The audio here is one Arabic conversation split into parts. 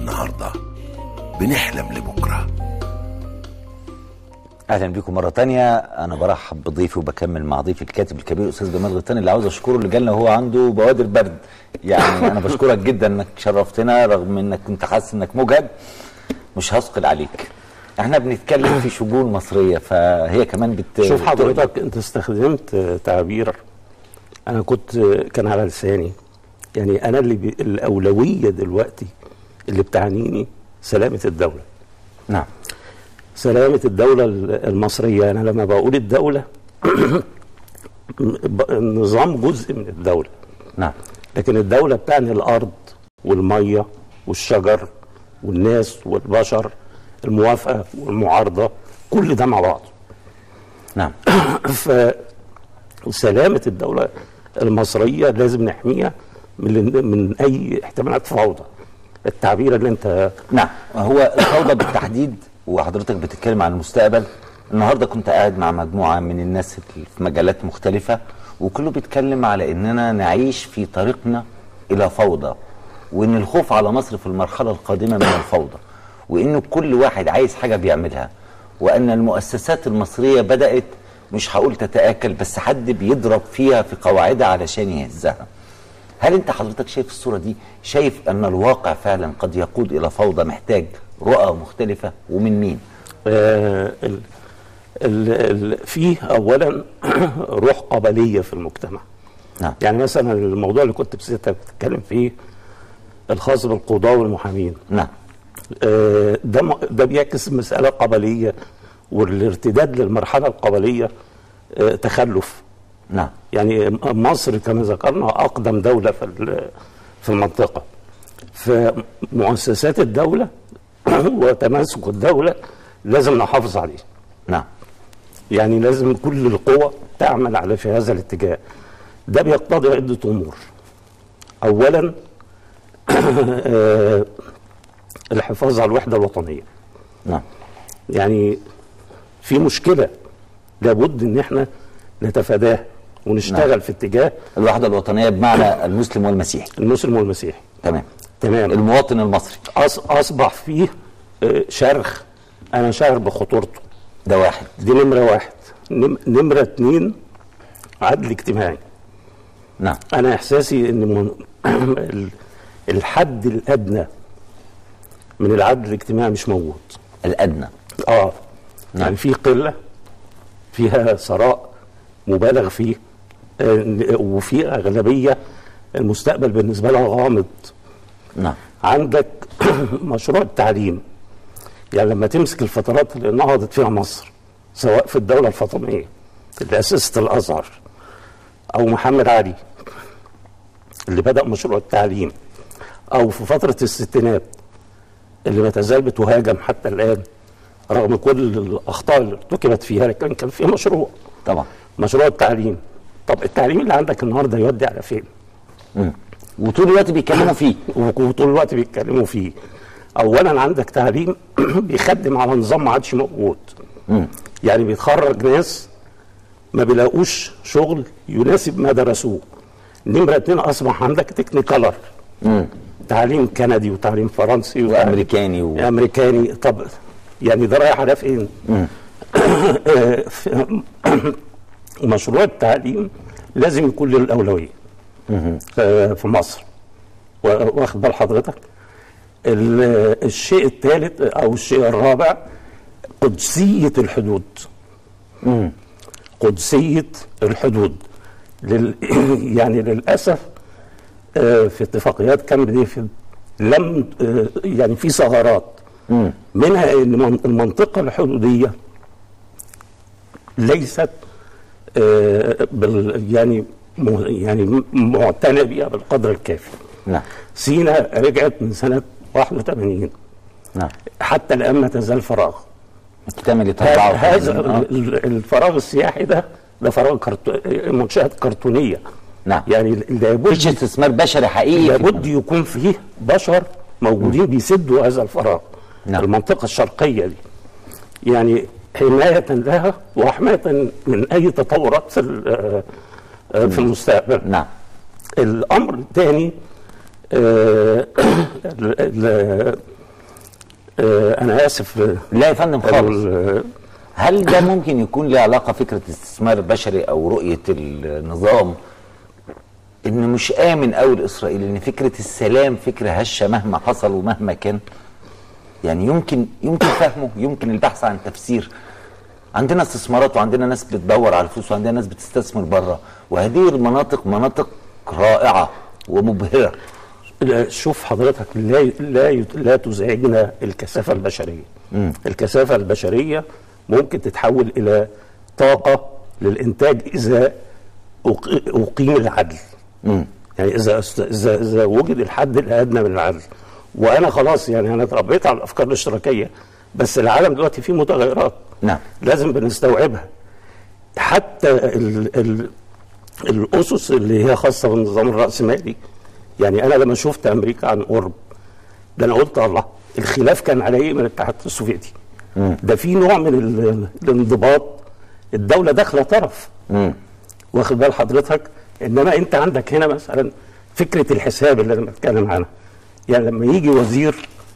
النهاردة، بنحلم لبكرة. اهلا بيكم مره تانية. انا برحب بضيفي وبكمل مع ضيفي الكاتب الكبير استاذ جمال غيطاني، اللي عاوز اشكره اللي جالنا وهو عنده بوادر برد. يعني انا بشكرك جدا انك شرفتنا رغم انك كنت حاسس انك مجهد. مش هثقل عليك، احنا بنتكلم في شجون مصريه فهي كمان شوف حضرتك انت استخدمت تعبير انا كان على لساني. يعني انا الاولويه دلوقتي اللي بتعنيني سلامه الدوله. نعم، سلامه الدوله المصريه. انا لما بقول الدوله النظام جزء من الدوله. نعم، لكن الدوله بتعني الارض والميه والشجر والناس والبشر، الموافقه والمعارضه، كل ده مع بعض. نعم. فسلامه الدوله المصريه لازم نحميها من اي احتمالات فوضى. التعبير اللي انت نعم، هو الفوضى بالتحديد. وحضرتك بتتكلم عن المستقبل. النهارده كنت قاعد مع مجموعه من الناس في مجالات مختلفه، وكله بيتكلم على اننا نعيش في طريقنا الى فوضى، وان الخوف على مصر في المرحله القادمه من الفوضى، وان كل واحد عايز حاجه بيعملها، وان المؤسسات المصريه بدات مش هقول تتآكل، بس حد بيضرب فيها في قواعدها علشان يهزها. هل انت حضرتك شايف الصوره دي؟ شايف ان الواقع فعلا قد يقود الى فوضى محتاج رؤى مختلفه؟ ومن مين؟ فيه اولا روح قبليه في المجتمع. نعم. يعني مثلا الموضوع اللي كنت بتتكلم فيه الخاص بالقضاة والمحامين. نعم. ده بيعكس مسألة قبلية، والارتداد للمرحلة القبلية تخلف. نعم. يعني مصر كما ذكرنا أقدم دولة في المنطقة. فمؤسسات الدولة وتماسك الدولة لازم نحافظ عليه. نعم. يعني لازم كل القوى تعمل في هذا الاتجاه. ده بيقتضي عدة أمور. أولا الحفاظ على الوحدة الوطنية. نعم. يعني في مشكلة لابد ان احنا نتفاداها ونشتغل. نعم. في اتجاه الوحدة الوطنية بمعنى المسلم والمسيحي. المسلم والمسيحي. تمام. المواطن المصري اصبح فيه شرخ. انا شاعر بخطورته. ده واحد. دي نمرة واحد. نمرة اتنين عدل اجتماعي. نعم. انا احساسي ان الحد الادنى من العدل الاجتماعي مش موجود. الادنى. نعم. يعني في قله فيها ثراء مبالغ فيه، وفي اغلبيه المستقبل بالنسبه لها غامض. نعم. عندك مشروع التعليم. يعني لما تمسك الفترات اللي نهضت فيها مصر، سواء في الدوله الفاطميه اللي اسست الازهر، او محمد علي اللي بدأ مشروع التعليم، او في فتره الستينات اللي ما تزال بتهاجم حتى الان رغم كل الاخطاء اللي ارتكبت فيها، لكن كان فيها مشروع. طبعا. مشروع التعليم. طب التعليم اللي عندك النهارده يودي على فين؟ وطول الوقت بيتكلموا فيه. وطول الوقت بيتكلموا فيه. اولا عندك تعليم بيخدم على نظام ما عادش موجود. يعني بيتخرج ناس ما بيلاقوش شغل يناسب ما درسوه. نمره اتنين اصبح عندك تكنيكالر. تعليم كندي وتعليم فرنسي وامريكاني امريكاني. طب يعني ده رايح على فين؟ مشروع التعليم لازم يكون له الاولويه في مصر. واخد بال حضرتك؟ الشيء الثالث او الشيء الرابع قدسيه الحدود. قدسيه الحدود. يعني للاسف في اتفاقيات كامب ديفيد لم يعني في ثغرات. منها ان المنطقه الحدوديه ليست يعني معتنى بها بالقدر الكافي. نعم. سيناء رجعت من سنه 81. نعم. حتى الان ما تزال فراغ. هذا الفراغ السياحي ده فراغ منشآت كرتونيه. نعم. يعني لابد مفيش استثمار بشري حقيقي. لابد يكون فيه بشر موجودين بيسدوا هذا الفراغ. نعم. المنطقه الشرقيه دي يعني حمايه لها وحمايه من اي تطورات في المستقبل. نعم. الامر الثاني انا اسف. لا يا فندم خالص. هل ده ممكن يكون له علاقه فكره الاستثمار البشري او رؤيه النظام ان مش امن قوي لاسرائيل، ان فكره السلام فكره هشه مهما حصل ومهما كان؟ يعني يمكن فهمه، يمكن البحث عن تفسير. عندنا استثمارات وعندنا ناس بتدور على الفلوس وعندنا ناس بتستثمر بره، وهذه المناطق مناطق رائعه ومبهره. شوف حضرتك، لا تزعجنا الكثافه البشريه. الكثافه البشريه ممكن تتحول الى طاقه للانتاج اذا اقيم العدل. يعني اذا وجد الحد الادنى من العدل. وانا خلاص يعني انا اتربيت على الافكار الاشتراكيه، بس العالم دلوقتي فيه متغيرات. نعم. لازم بنستوعبها. حتى الاسس اللي هي خاصه بالنظام الراسمالي، يعني انا لما شفت امريكا عن قرب، ده انا قلت الله، الخلاف كان على ايه من الاتحاد السوفيتي؟ ده في نوع من الانضباط، الدوله داخله طرف. واخد بال حضرتك؟ انما انت عندك هنا مثلا فكره الحساب اللي انا بتكلم عنها. يعني لما يجي وزير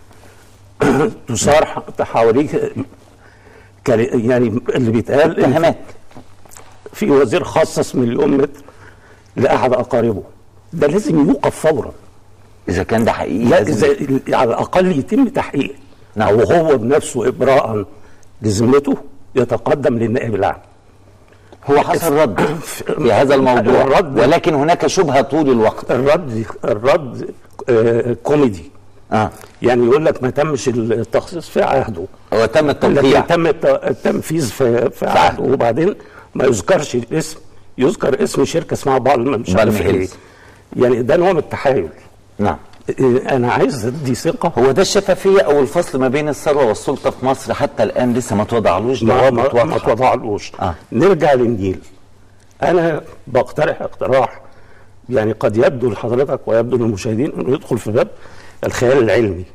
تثار حواليه يعني اللي بيتقال اتهامات، في وزير خصص مليون متر لاحد اقاربه، ده لازم يوقف فورا اذا كان ده حقيقي. لا إذا على الاقل يتم تحقيق. نعم. او هو بنفسه ابراء لذمته يتقدم للنائب العام. هو حصل رد في هذا الموضوع، ولكن هناك شبهه طول الوقت. الرد كوميدي. يعني يقول لك ما تمش التخصيص في عهده، هو تم التوقيع، تم التنفيذ في عهده، وبعدين ما يذكرش الاسم، يذكر اسم شركه اسمها بالم مش عارف ايه. يعني ده نوع من التحايل. نعم. انا عايز ادي ثقه. هو ده الشفافيه او الفصل ما بين الثروه والسلطه في مصر حتى الان لسه ما توضعلوش ضوابط واضحه. ما توضعلوش. نرجع للنيل. انا بقترح اقتراح يعني قد يبدو لحضرتك ويبدو للمشاهدين انه يدخل في باب الخيال العلمي.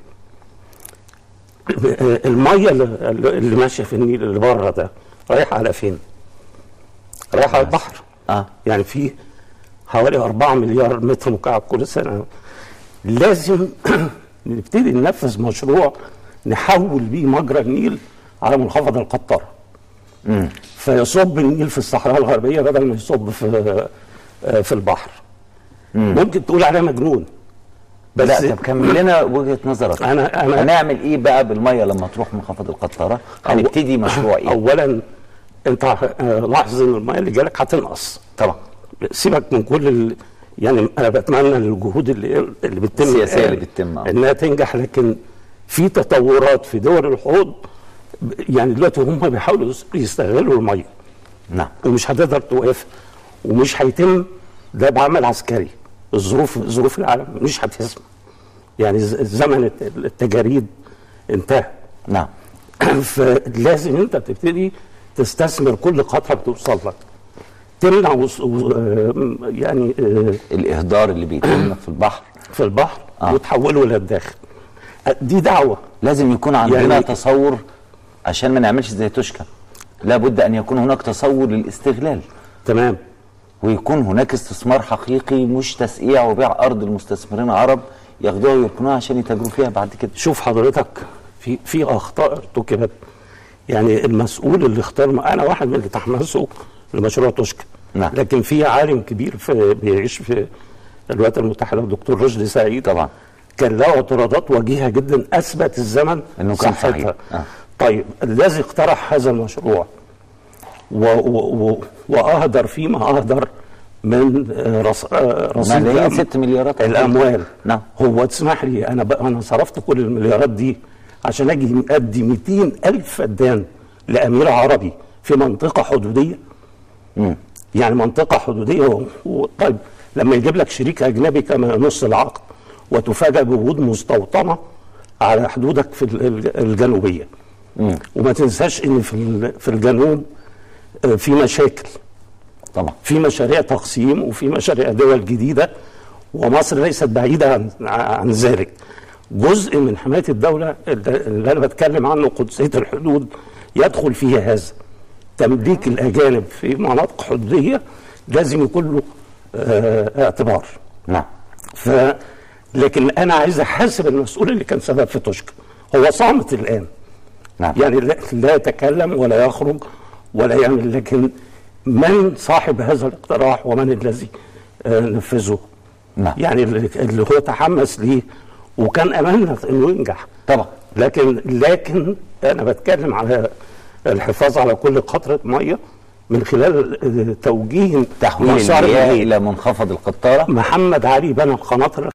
الميه اللي ماشيه في النيل اللي بره ده رايحه على فين؟ رايحه على البحر. يعني في حوالي 4 مليار متر مكعب كل سنه. لازم نبتدي ننفذ مشروع نحول بيه مجرى النيل على منخفض القطاره. فيصب النيل في الصحراء الغربيه بدل ما يصب في البحر. ممكن تقول عليه مجنون، بس لا. طب كمل لنا وجهه نظرك. انا هنعمل ايه بقى بالميه لما تروح منخفض القطاره؟ هنبتدي مشروع ايه؟ اولا انت لاحظ ان الميه اللي جالك هتنقص طبعا. سيبك من كل يعني انا بتمنى الجهود اللي بتتم السياسيه اللي بتتم انها تنجح، لكن في تطورات في دول الحوض. يعني دلوقتي هم بيحاولوا يستغلوا الميه. نعم. ومش هتقدر توقف، ومش هيتم ده بعمل عسكري. ظروف العالم مش هتسمح. يعني زمن التجاريد انتهى. نعم. فلازم انت تبتدي تستثمر كل قطره بتوصل لك، تمنع يعني الاهدار اللي بيتم في البحر وتحوله للداخل. دي دعوه. لازم يكون عندنا يعني تصور عشان ما نعملش زي توشكا. لابد ان يكون هناك تصور للاستغلال. تمام. ويكون هناك استثمار حقيقي، مش تسقيع وبيع ارض المستثمرين العرب ياخدوها ويركنوها عشان يتاجروا فيها بعد كده. شوف حضرتك، في اخطاء ارتكبت. يعني المسؤول اللي اختار، انا واحد من اللي تحمسوا لمشروع توشكا. نعم. لكن في عالم كبير بيعيش في الولايات المتحده، الدكتور رشدي سعيد، طبعا كان له اعتراضات وجيهه جدا اثبت الزمن انه كان صحيح. طيب الذي اقترح هذا المشروع واهدر فيما اهدر من رصيد 6 مليارات الاموال. نعم. هو تسمح لي انا صرفت كل المليارات دي عشان اجي ادي 200,000 فدان لامير عربي في منطقه حدوديه. يعني منطقه حدوديه. طيب لما يجيب لك شريك اجنبي كما نص العقد وتفاجأ بوجود مستوطنه على حدودك في الجنوبيه. وما تنساش ان في الجنوب في مشاكل طبعا، في مشاريع تقسيم وفي مشاريع دول جديده، ومصر ليست بعيده عن ذلك. جزء من حمايه الدوله اللي انا بتكلم عنه قدسيه الحدود يدخل فيها هذا. تمليك الاجانب في مناطق حدوديه لازم يكون له اعتبار. نعم. لكن انا عايز احاسب المسؤول اللي كان سبب في توشكا. هو صامت الان، نعم. يعني لا يتكلم ولا يخرج ولا يعمل، لكن من صاحب هذا الاقتراح ومن الذي نفذه؟ نعم. يعني اللي هو تحمس ليه وكان املنا انه ينجح طبعا. لكن انا بتكلم على الحفاظ على كل قطره ميه من خلال توجيه تحويل المياه الى منخفض القطاره. محمد علي بنى القناطر